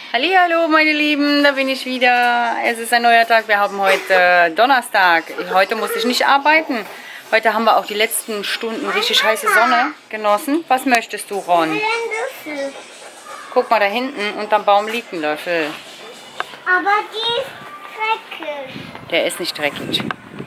Hallihallo meine Lieben, da bin ich wieder. Es ist ein neuer Tag, wir haben heute Donnerstag. Heute musste ich nicht arbeiten. Heute haben wir auch die letzten Stunden richtig heiße Sonne genossen. Was möchtest du, Ron? Ein Löffel. Guck mal, da hinten unterm Baum liegt ein Löffel. Aber die ist dreckig. Der ist nicht dreckig.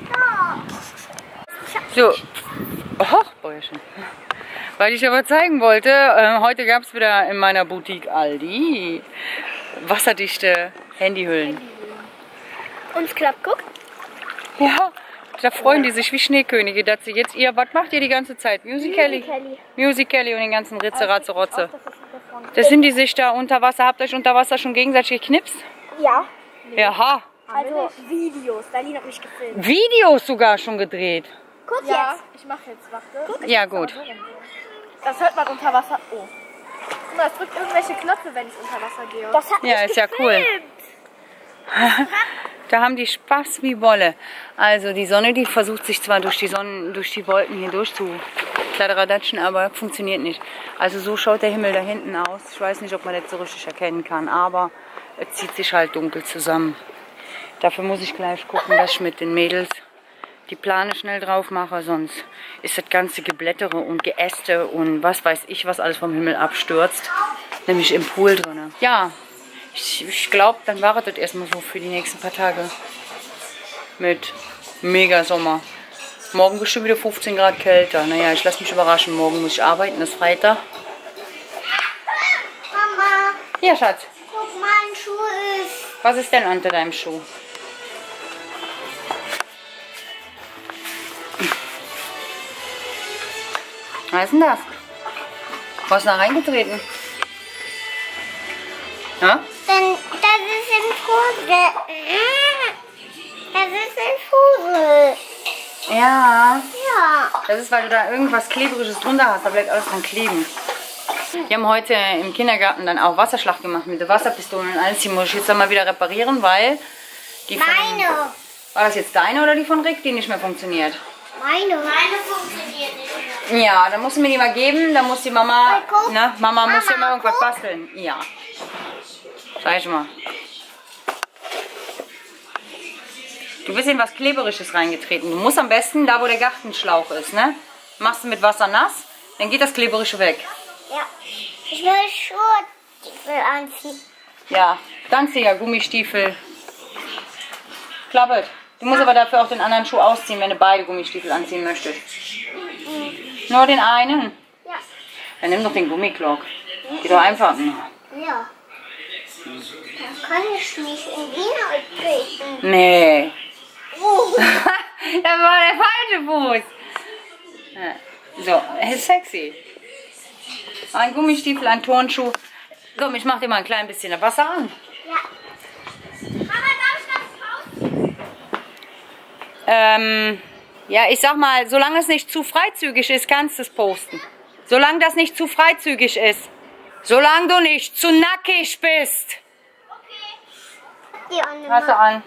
Ja. So, oh, Bäuerchen. Weil ich aber zeigen wollte, heute gab es wieder in meiner Boutique Aldi wasserdichte Handyhüllen. Und klappt, guck. Ja, da freuen die sich wie Schneekönige, dass sie jetzt was macht ihr die ganze Zeit? Musical.ly. Musical.ly und den ganzen Ritze, Ratze, Rotze. Da sind die sich da unter Wasser. Habt ihr euch unter Wasser schon gegenseitig geknipst? Ja. Ja. Also Videos. Darlene hat mich gefilmt. Videos sogar schon gedreht. Guck Ja, jetzt. ich mache jetzt, warte. Ja, gut. Das hört man unter Wasser. Oh. Guck mal, es drückt irgendwelche Knöpfe, wenn ich unter Wasser gehe. Das hat Ja, mich ist ja cool. gefilmt. Da haben die Spaß wie Wolle. Also die Sonne, die versucht sich zwar durch die Wolken hier durch zu kladderadatschen, aber funktioniert nicht. Also so schaut der Himmel da hinten aus. Ich weiß nicht, ob man das so richtig erkennen kann, aber es zieht sich halt dunkel zusammen. Dafür muss ich gleich gucken, dass ich mit den Mädels die Plane schnell drauf mache, sonst ist das ganze Geblättere und Geäste und was weiß ich, was alles vom Himmel abstürzt. Nämlich im Pool drin. Ja, ich glaube, dann war das erstmal so für die nächsten paar Tage. Mit mega Sommer. Morgen bestimmt wieder 15 Grad kälter. Naja, ich lasse mich überraschen. Morgen muss ich arbeiten, das ist Freitag. Mama, Ja, Schatz. guck, mein Schuh ist. Was ist denn unter deinem Schuh? Was ist denn das? Was ist da reingetreten? Ja? Denn das ist ein Vogel. Das ist ein Vogel. Ja. Ja. Das ist, weil du da irgendwas Klebriges drunter hast. Da bleibt alles dran kleben. Wir haben heute im Kindergarten dann auch Wasserschlag gemacht mit den Wasserpistolen und alles. Die muss ich jetzt dann mal wieder reparieren, weil die von... Meine. War das jetzt deine oder die von Rick, die nicht mehr funktioniert? Meine funktioniert nicht mehr. Ja, dann musst du mir die mal geben. Dann muss die Mama... Hey, guck. Ne? Mama muss ja Mama, mal irgendwas guck. basteln. Ja. Sag ich mal. Du bist in was Kleberisches reingetreten. Du musst am besten da, wo der Gartenschlauch ist, ne? Machst du mit Wasser nass, dann geht das Kleberische weg. Ja. Ich will Schuhe anziehen. Ja, danke ja, Gummistiefel. Klappert. Du musst aber dafür auch den anderen Schuh ausziehen, wenn du beide Gummistiefel anziehen möchtest. Nur den einen? Ja. Dann nimm doch den Gummiklock. Geht doch einfach. Ja. Da kann ich nicht in die treten. Nee. Das war der falsche Fuß. Ja. So, ist sexy. Ein Gummistiefel, ein Turnschuh. Komm, ich mach dir mal ein klein bisschen Wasser an. Ja. Mama, darf ich das posten? Ja, ich sag mal, solange es nicht zu freizügig ist, kannst du es posten. Solange das nicht zu freizügig ist. Solange du nicht zu nackig bist. Die andere. Hast du an.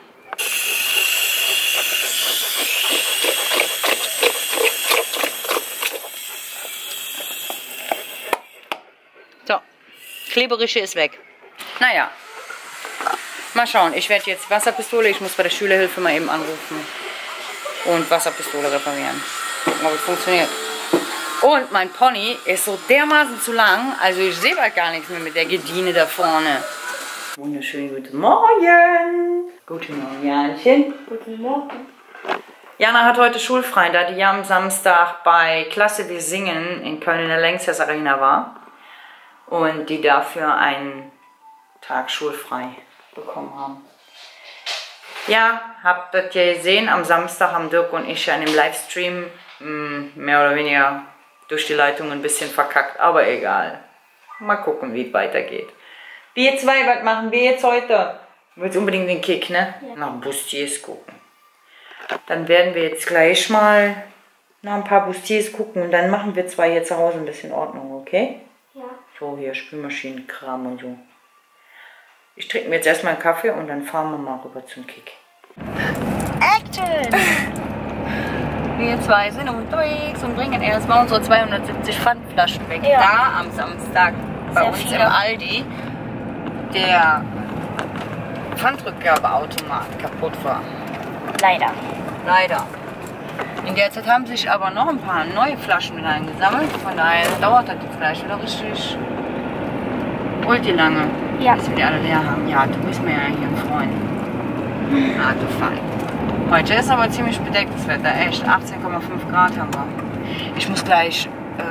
So, Kleberische ist weg. Naja, mal schauen. Ich werde jetzt Wasserpistole, ich muss bei der Schülerhilfe mal eben anrufen und Wasserpistole reparieren. Gucken, ob es funktioniert. Und mein Pony ist so dermaßen zu lang, also ich sehe bald gar nichts mehr mit der Gediene da vorne. Wunderschönen guten Morgen. Guten Morgen, Janchen. Guten Morgen. Jana hat heute schulfrei, da die ja am Samstag bei Klasse Wir Singen in Köln in der Lanxess Arena war. Und die dafür einen Tag schulfrei bekommen haben. Ja, habt ihr ja gesehen, am Samstag haben Dirk und ich ja in dem Livestream mehr oder weniger durch die Leitung ein bisschen verkackt, aber egal. Mal gucken, wie es weitergeht. Wir zwei, was machen wir jetzt heute? Du willst unbedingt den Kick, ne? Ja. Nach Bustiers gucken. Dann werden wir jetzt gleich mal nach ein paar Bustiers gucken und dann machen wir zwei hier zu Hause ein bisschen Ordnung, okay? Ja. So, hier Spülmaschinenkram und so. Ich trinke mir jetzt erstmal einen Kaffee und dann fahren wir mal rüber zum Kick. Action! Wir zwei sind unterwegs und bringen erstmal unsere 270 Pfandflaschen weg. Ja. Da am Samstag bei Sehr uns viele. im Aldi. der Pfandrückgabeautomat kaputt war. Leider. Leider. In der Zeit haben sich aber noch ein paar neue Flaschen mit eingesammelt. Von daher dauert das jetzt gleich wieder richtig ulti lange, Ja. bis wir die alle leer haben. Ja, du bist mir ja hier ein Freund. Ah, du Fein. Heute ist aber ziemlich bedecktes Wetter, echt. 18,5 Grad haben wir. Ich muss gleich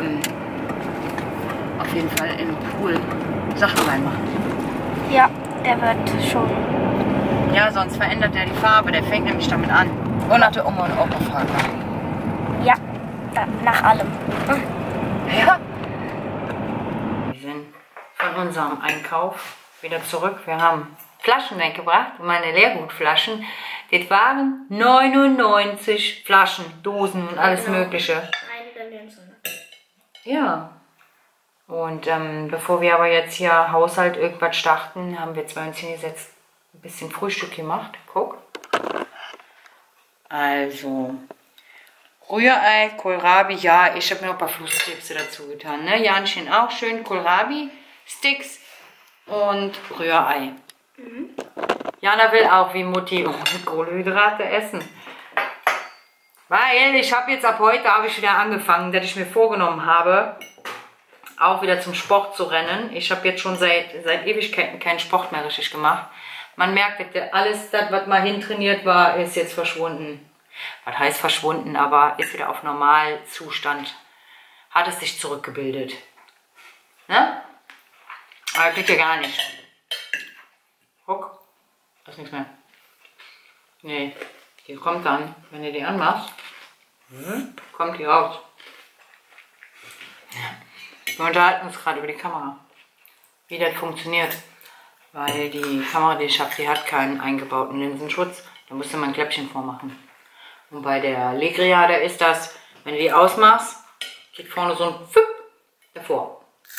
auf jeden Fall in den Pool Sachen reinmachen. Ja, der wird schon. Ja, sonst verändert er die Farbe. Der fängt nämlich damit an. Und nach der Oma- und Opa-Farbe. Ja, nach allem. Ja. Wir sind von unserem Einkauf wieder zurück. Wir haben Flaschen weggebracht. Und meine Leergutflaschen. Das waren 99 Flaschen, Dosen und alles Mögliche. Ja. Und bevor wir aber jetzt hier Haushalt irgendwas starten, haben wir zwei uns hingesetzt, ein bisschen Frühstück gemacht. Guck. Also, Rührei, Kohlrabi, ja, ich habe mir noch ein paar Flusskrebse dazu getan. Ne? Janchen auch schön, Kohlrabi, Sticks und Rührei. Jana will auch wie Mutti ohne Kohlenhydrate essen. Weil ich habe jetzt ab heute wieder angefangen, dass ich mir vorgenommen habe, auch wieder zum Sport zu rennen. Ich habe jetzt schon seit Ewigkeiten keinen Sport mehr richtig gemacht. Man merkt, dass alles das, was mal hintrainiert war, ist jetzt verschwunden. Was heißt verschwunden, aber ist wieder auf Normalzustand. Hat es sich zurückgebildet. Ne? Aber geht ja gar nicht. Guck, da ist nichts mehr. Nee, die kommt dann, wenn du die anmachst, kommt die raus. Wir unterhalten uns gerade über die Kamera, wie das funktioniert. Weil die Kamera, die ich habe, die hat keinen eingebauten Linsenschutz. Da musste man ein Kläppchen vormachen. Und bei der Legria, da ist das, wenn du die ausmachst, geht vorne so ein Füpp davor.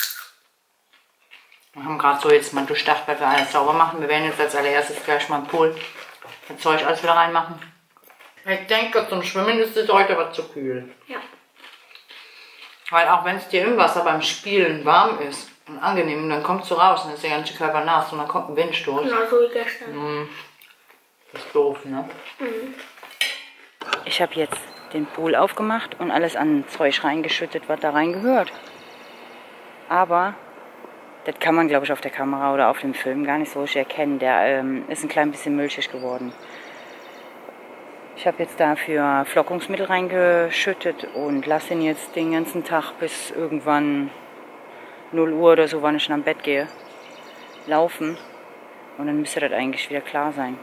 Wir haben gerade so jetzt mal durchdacht, weil wir alles sauber machen. Wir werden jetzt als allererstes gleich mal im Pool das Zeug alles wieder reinmachen. Ich denke, zum Schwimmen ist es heute aber zu kühl. Ja. Weil auch wenn es dir im Wasser beim Spielen warm ist und angenehm, dann kommst du raus und ist der ganze Körper nass und dann kommt ein Windstoß. Genau so wie gestern. Das ist doof, ne? Ich habe jetzt den Pool aufgemacht und alles an Zeug reingeschüttet, was da reingehört. Aber das kann man, glaube ich, auf der Kamera oder auf dem Film gar nicht so richtig erkennen. Der ist ein klein bisschen milchig geworden. Ich habe jetzt dafür Flockungsmittel reingeschüttet und lasse ihn jetzt den ganzen Tag bis irgendwann 0 Uhr oder so, wann ich schon am Bett gehe, laufen. Und dann müsste das eigentlich wieder klar sein.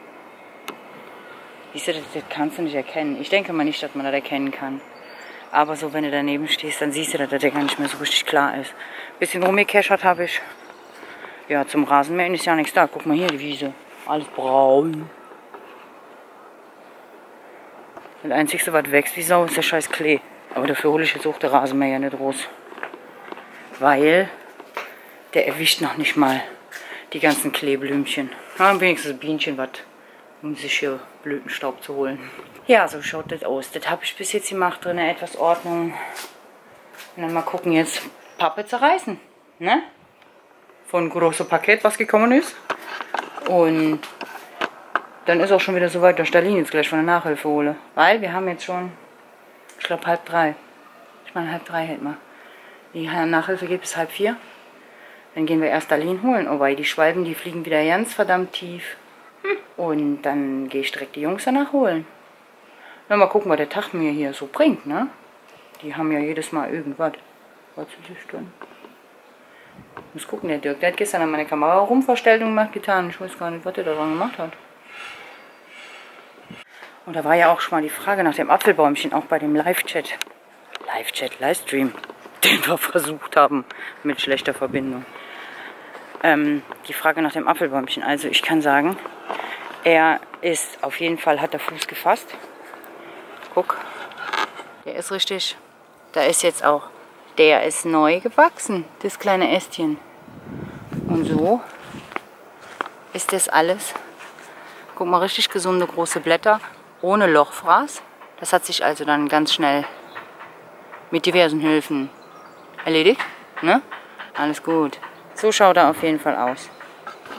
Siehst du, das kannst du nicht erkennen. Ich denke mal nicht, dass man das erkennen kann. Aber so, wenn du daneben stehst, dann siehst du, dass der gar nicht mehr so richtig klar ist. Ein bisschen rumgekeschert habe ich. Ja, zum Rasenmähen ist ja nichts da. Guck mal hier, die Wiese. Alles braun. Das Einzige, was wächst wie Sau, ist der scheiß Klee. Aber dafür hole ich jetzt auch den Rasenmäher nicht raus. Weil der erwischt noch nicht mal die ganzen Kleeblümchen. Ja, wenigstens Bienchen was, um sich hier Blütenstaub zu holen. Ja, so schaut das aus. Das habe ich bis jetzt gemacht, drin etwas Ordnung. Und dann mal gucken jetzt, Pappe zerreißen. Ne? Von großem Paket, was gekommen ist. Und dann ist auch schon wieder soweit, dass Stalin jetzt gleich von der Nachhilfe hole. Weil wir haben jetzt schon, ich glaube 2:30. Ich meine 2:30 hält mal. Die Nachhilfe geht bis 3:30. Dann gehen wir erst Stalin holen. Oh wei, die Schwalben, die fliegen wieder ganz verdammt tief. Und dann gehe ich direkt die Jungs danach holen. Na, mal gucken, was der Tag mir hier so bringt, ne? Die haben ja jedes Mal irgendwas. Was sie sich tun. Ich muss gucken, der Dirk, der hat gestern an meine Kamera Rumverstellung gemacht, getan. Ich weiß gar nicht, was der daran gemacht hat. Und da war ja auch schon mal die Frage nach dem Apfelbäumchen, auch bei dem Live-Chat. Livestream, den wir versucht haben mit schlechter Verbindung. Die Frage nach dem Apfelbäumchen. Also ich kann sagen, er ist auf jeden Fall, hat der Fuß gefasst. Guck, der ist richtig. Da ist jetzt auch, der ist neu gewachsen, das kleine Ästchen. Und so ist das alles. Guck mal, richtig gesunde große Blätter, ohne Lochfraß. Das hat sich also dann ganz schnell mit diversen Hilfen erledigt. Ne? Alles gut. So schaut er auf jeden Fall aus.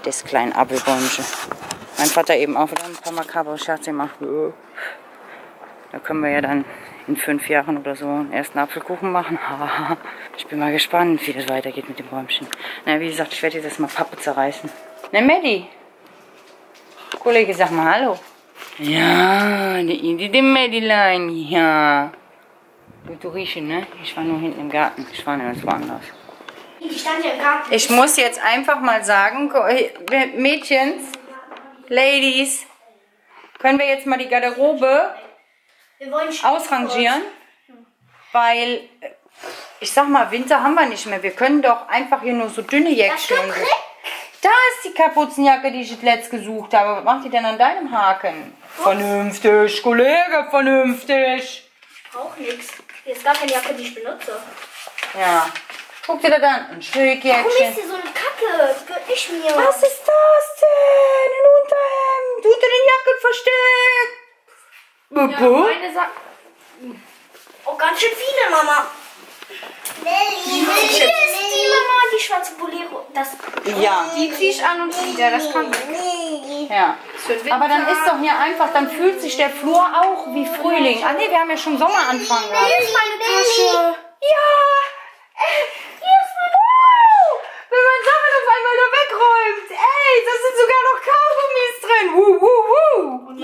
Das kleine Apfelbäumchen. Mein Vater eben auch wieder ein paar makabere Scherze gemacht. Da können wir ja dann in 5 Jahren oder so einen ersten Apfelkuchen machen. Ich bin mal gespannt, wie das weitergeht mit dem Bäumchen. Na, wie gesagt, ich werde jetzt erstmal Pappe zerreißen. Ne, Maddie? Kollege, sag mal Hallo. Ja, die Madeleine, ja. Du riechen, ne? Ich war nur hinten im Garten. Ich war nirgends woanders. Ich stand ja im Garten. Ich muss jetzt einfach mal sagen, Mädchens, Ladies, können wir jetzt mal die Garderobe ausrangieren? Weil, ich sag mal, Winter haben wir nicht mehr. Wir können doch einfach hier nur so dünne Jäckchen. Da ist die Kapuzenjacke, die ich jetzt letzt gesucht habe. Was macht die denn an deinem Haken? Vernünftig, Kollege, vernünftig. Auch nichts. Hier ist gar keine Jacke, die ich benutze. Ja. Guck dir das an. Ein Schrägjäckchen. Warum ist hier so eine Kacke? Das gehört nicht mir. Was ist das denn? Ein Unterhemd. Unter den Jacken versteckt. Ja, meine Sachen. Oh, ganz schön viele, Mama. Hier ist die Mama, die schwarze Bolero. Das, Ja. die zieh ich an und wieder. Das kann weg. Ja. Aber dann ist doch hier einfach, dann fühlt sich der Flur auch wie Frühling. Ah ne, wir haben ja schon Sommeranfang gehabt. Hier ist meine Tasche. Ja. Hier ist meine wenn man Sachen auf einmal da wegräumt. Ey, da sind sogar noch Kaugummis drin.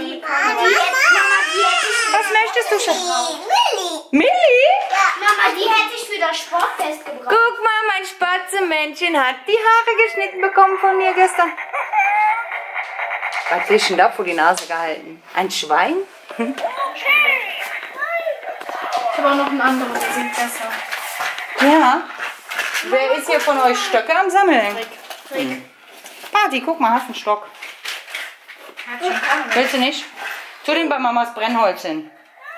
Was möchtest du schon? Milli? Mama, die hätte ich für das Sportfest gebracht. Guck mal, mein Spatzenmännchen hat die Haare geschnitten bekommen von mir gestern. Was ist denn da vor die Nase gehalten? Ein Schwein? Ich habe auch noch einen anderen, der singt besser. Ja. Wer ist hier von euch Stöcke am Sammeln? Rick. Party, guck mal, hast einen Stock. Willst du nicht? Tu den bei Mamas Brennholz hin.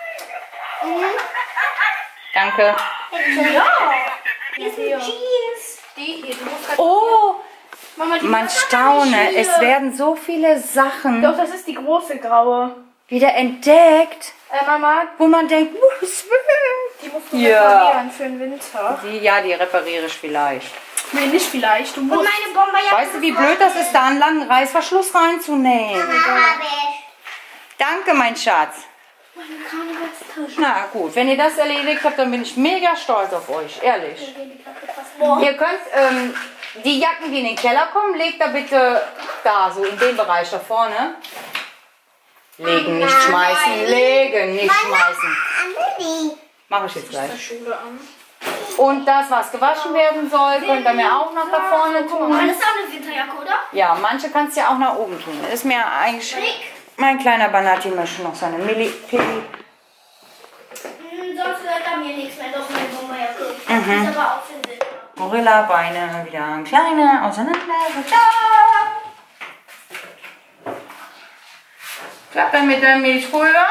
Danke. Ja. Hier ist ein Jeans. Die hier, du musst Oh, Mama, die man passt gar nicht staune. hier. Es werden so viele Sachen Doch, das ist die große graue. wieder entdeckt, Mama, wo man denkt, was will? die musst du Ja. reparieren für den Winter. Die repariere ich vielleicht. Nee, nicht vielleicht. Du musst. Und meine Bomberjacke. Weißt du, wie blöd das ist, da einen langen Reißverschluss reinzunehmen? Danke, mein Schatz. Meine Karnevalstasche. Na gut, wenn ihr das erledigt habt, dann bin ich mega stolz auf euch, ehrlich. Ihr könnt die Jacken, die in den Keller kommen, legt da bitte da, so in dem Bereich da vorne. Legen, nicht schmeißen, legen, nicht schmeißen. Mache ich jetzt gleich. Schule an. Und das, was gewaschen werden soll, könnt ihr mir auch noch da vorne tun. Das ist auch eine Winterjacke, oder? Ja, manche kannst du ja auch nach oben tun. Ist mir eigentlich... Mein kleiner Banati möchte noch seine Milli-Pilli. Sonst gehört da mir nichts mehr. Doch, meine Bomberjacke. Die ist aber auch für den Winter. Gorilla-Beine wieder kleine auseinander. Klappt dann mit deinem Milchpulver?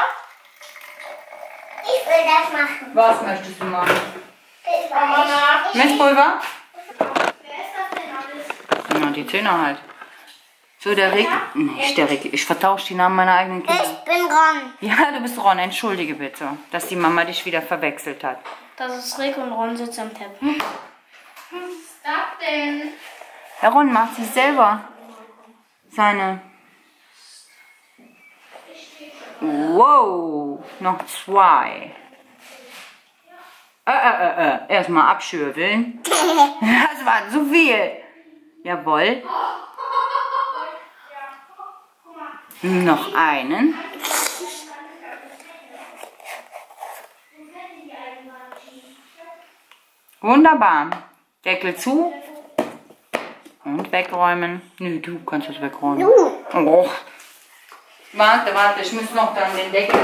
Ich will das machen. Was möchtest du machen? Mama. Milchpulver? Wer ist das denn alles? Ja, die Zähne halt. So, der Rick. Nicht der Rick. Ich vertausche die Namen meiner eigenen Kinder. Ich bin Ron. Ja, du bist Ron. Entschuldige bitte, dass die Mama dich wieder verwechselt hat. Das ist Rick und Ron sitzt am Teppich. Was ist das denn? Herr Ron macht sich selber seine... Wow, noch 2. Erstmal abschürfeln. Das war zu viel. Jawohl. Noch einen. Wunderbar. Deckel zu. Und wegräumen. Nö, du kannst das wegräumen. Oh. Warte, ich muss noch dann den Deckel.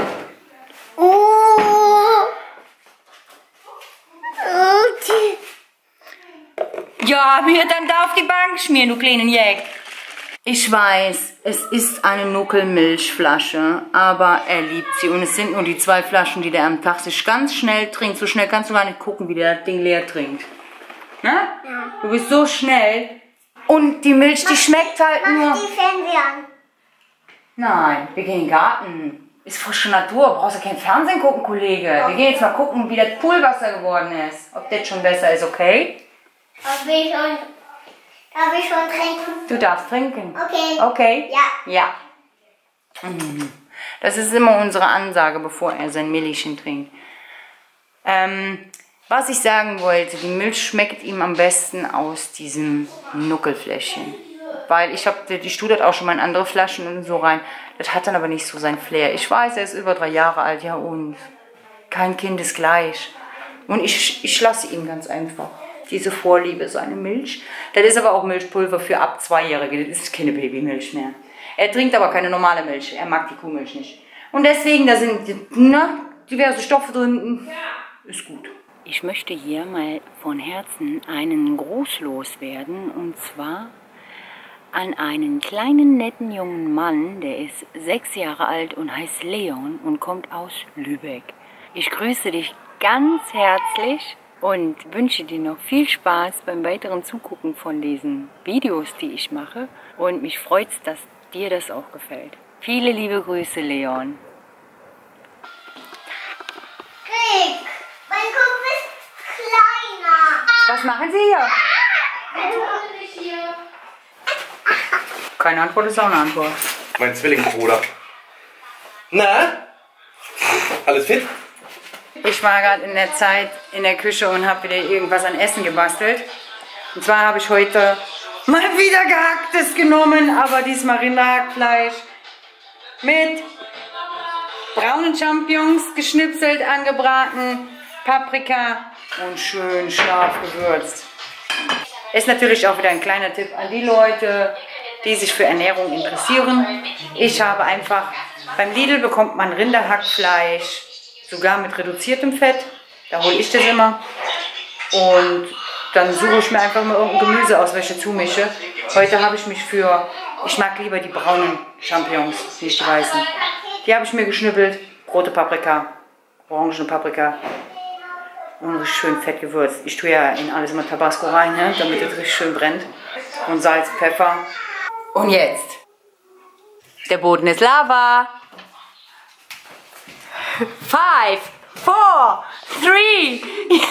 Ja, mir dann da auf die Bank schmieren, du kleinen Jäg. Ich weiß, es ist eine Nuckelmilchflasche, aber er liebt sie. Und es sind nur die 2 Flaschen, die der am Tag sich ganz schnell trinkt. So schnell kannst du gar nicht gucken, wie der das Ding leer trinkt. Ne? Ja. Du bist so schnell. Und die Milch, die schmeckt halt nur... Mach die Fernseher an. Nein, wir gehen in den Garten. Ist frische Natur, brauchst du kein Fernsehen gucken, Kollege. Wir gehen jetzt mal gucken, wie das Poolwasser geworden ist. Ob das schon besser ist, okay? Aber ich Darf ich schon trinken? Du darfst trinken. Okay. Okay? Ja. Ja. Das ist immer unsere Ansage, bevor er sein Milchchen trinkt. Was ich sagen wollte, die Milch schmeckt ihm am besten aus diesem Nuckelfläschchen. Weil ich tue das auch schon mal in andere Flaschen und so rein. Das hat dann aber nicht so sein Flair. Ich weiß, er ist über 3 Jahre alt, ja und kein Kind ist gleich. Und ich lasse ihm ganz einfach diese Vorliebe, seine Milch. Das ist aber auch Milchpulver für ab 2-Jährige. Das ist keine Babymilch mehr. Er trinkt aber keine normale Milch. Er mag die Kuhmilch nicht. Und deswegen, da sind diverse Stoffe drin. Ist gut. Ich möchte hier mal von Herzen einen Gruß loswerden. Und zwar an einen kleinen, netten jungen Mann, der ist 6 Jahre alt und heißt Leon und kommt aus Lübeck. Ich grüße dich ganz herzlich und wünsche dir noch viel Spaß beim weiteren Zugucken von diesen Videos, die ich mache. Und mich freut es, dass dir das auch gefällt. Viele liebe Grüße, Leon. Rick, mein Kopf ist kleiner. Was machen Sie hier? Keine Antwort ist auch eine Antwort. Mein Zwillingsbruder. Na? Alles fit? Ich war gerade in der Zeit in der Küche und habe wieder irgendwas an Essen gebastelt. Und zwar habe ich heute mal wieder gehacktes genommen, aber diesmal Rinderhackfleisch mit braunen Champignons geschnipselt, angebraten, Paprika und schön scharf gewürzt. Ist natürlich auch wieder ein kleiner Tipp an die Leute, die sich für Ernährung interessieren. Ich habe einfach, beim Lidl bekommt man Rinderhackfleisch, sogar mit reduziertem Fett. Da hole ich das immer. Und dann suche ich mir einfach mal irgendein Gemüse aus, welche zumische. Heute habe ich mich ich mag lieber die braunen Champignons, nicht die weißen. Die habe ich mir geschnippelt, rote Paprika, orangene Paprika und richtig schön fett gewürzt. Ich tue ja in alles immer Tabasco rein, ne, damit es richtig schön brennt. Und Salz, Pfeffer. Und jetzt. Der Boden ist Lava. 5, 4, 3.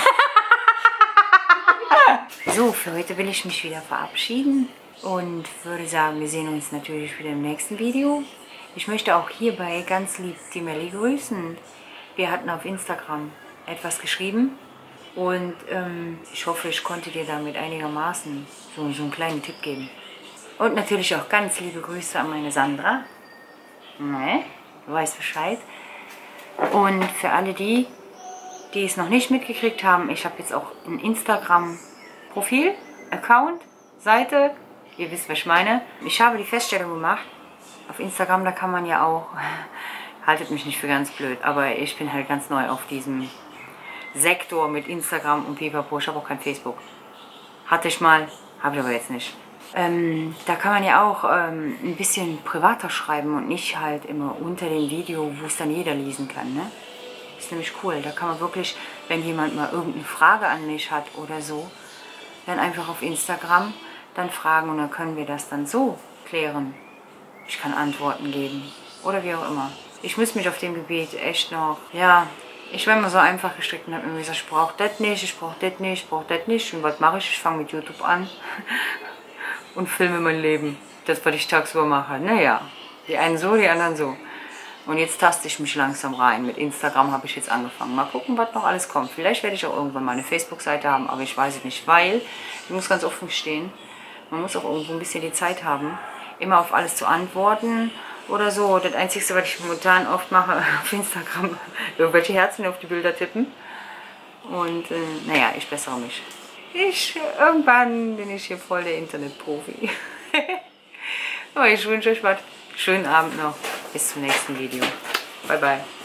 So, für heute will ich mich wieder verabschieden und würde sagen, wir sehen uns natürlich wieder im nächsten Video. Ich möchte auch hierbei ganz lieb die Melli grüßen. Wir hatten auf Instagram etwas geschrieben und ich hoffe, ich konnte dir damit einigermaßen so einen kleinen Tipp geben. Und natürlich auch ganz liebe Grüße an meine Sandra. Ne, du weißt Bescheid. Und für alle die es noch nicht mitgekriegt haben, ich habe jetzt auch ein Instagram-Profil, Account, Seite. Ihr wisst, was ich meine. Ich habe die Feststellung gemacht, auf Instagram, da kann man ja auch, haltet mich nicht für ganz blöd, aber ich bin halt ganz neu auf diesem Sektor mit Instagram und Pipapo. Ich habe auch kein Facebook. Hatte ich mal, habe ich aber jetzt nicht. Da kann man ja auch ein bisschen privater schreiben und nicht halt immer unter dem Video, wo es dann jeder lesen kann, ne? Ist nämlich cool. Da kann man wirklich, wenn jemand mal irgendeine Frage an mich hat oder so, dann einfach auf Instagram dann fragen und dann können wir das dann so klären. Ich kann Antworten geben oder wie auch immer. Ich muss mich auf dem Gebiet echt noch, ja, ich war immer so einfach gestrickt und habe mir gesagt, ich brauche das nicht, ich brauche das nicht, ich brauche das nicht. Und was mache ich? Ich fange mit YouTube an und filme mein Leben. Das, was ich tagsüber mache. Naja, die einen so, die anderen so. Und jetzt taste ich mich langsam rein. Mit Instagram habe ich jetzt angefangen. Mal gucken, was noch alles kommt. Vielleicht werde ich auch irgendwann mal eine Facebook-Seite haben, aber ich weiß es nicht, weil, ich muss ganz offen gestehen, man muss auch irgendwo ein bisschen die Zeit haben, immer auf alles zu antworten oder so. Das Einzige, was ich momentan oft mache auf Instagram, irgendwelche Herzen auf die Bilder tippen. Und naja, ich bessere mich. Irgendwann bin ich hier voll der Internetprofi. Aber ich wünsche euch was. Schönen Abend noch. Bis zum nächsten Video. Bye, bye.